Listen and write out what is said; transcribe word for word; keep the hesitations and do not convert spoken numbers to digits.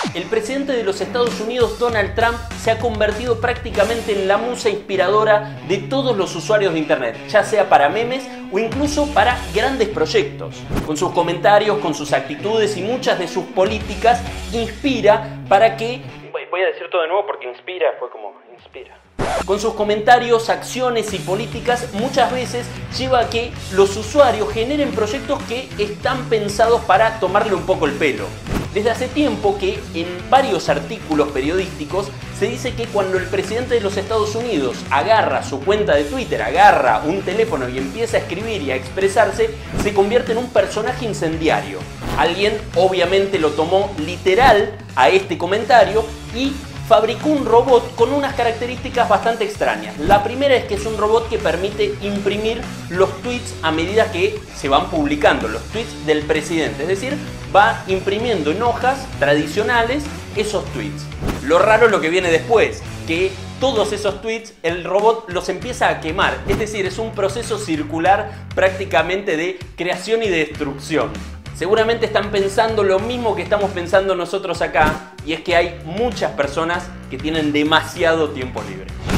El presidente de los Estados Unidos, Donald Trump, se ha convertido prácticamente en la musa inspiradora de todos los usuarios de Internet, ya sea para memes o incluso para grandes proyectos. Con sus comentarios, con sus actitudes y muchas de sus políticas, inspira para que... Voy a decir todo de nuevo porque inspira, fue como inspira. Con sus comentarios, acciones y políticas muchas veces lleva a que los usuarios generen proyectos que están pensados para tomarle un poco el pelo. Desde hace tiempo que en varios artículos periodísticos se dice que cuando el presidente de los Estados Unidos agarra su cuenta de Twitter, agarra un teléfono y empieza a escribir y a expresarse, se convierte en un personaje incendiario. Alguien obviamente lo tomó literal a este comentario y fabricó un robot con unas características bastante extrañas. La primera es que es un robot que permite imprimir los tweets a medida que se van publicando, los tweets del presidente. Es decir, va imprimiendo en hojas tradicionales esos tweets. Lo raro es lo que viene después, que todos esos tweets el robot los empieza a quemar. Es decir, es un proceso circular prácticamente de creación y de destrucción. Seguramente están pensando lo mismo que estamos pensando nosotros acá, y es que hay muchas personas que tienen demasiado tiempo libre.